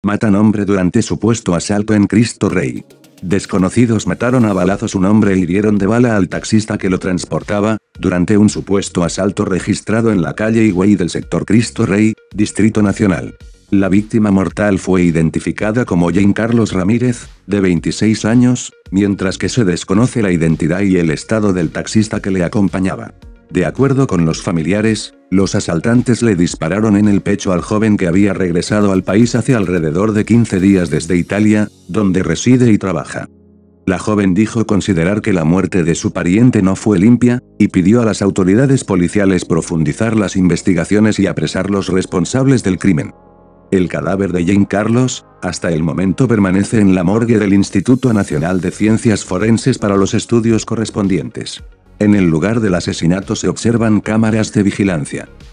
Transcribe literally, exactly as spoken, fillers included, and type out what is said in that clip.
Matan hombre durante supuesto asalto en Cristo Rey. Desconocidos mataron a balazos un hombre e hirieron de bala al taxista que lo transportaba, durante un supuesto asalto registrado en la calle Higüey del sector Cristo Rey, Distrito Nacional. La víctima mortal fue identificada como Jean Carlos Ramírez, de veintiséis años, mientras que se desconoce la identidad y el estado del taxista que le acompañaba. De acuerdo con los familiares, los asaltantes le dispararon en el pecho al joven que había regresado al país hace alrededor de quince días desde Italia, donde reside y trabaja. La joven dijo considerar que la muerte de su pariente no fue limpia, y pidió a las autoridades policiales profundizar las investigaciones y apresar los responsables del crimen. El cadáver de Jean Carlos, hasta el momento permanece en la morgue del Instituto Nacional de Ciencias Forenses para los estudios correspondientes. En el lugar del asesinato se observan cámaras de vigilancia.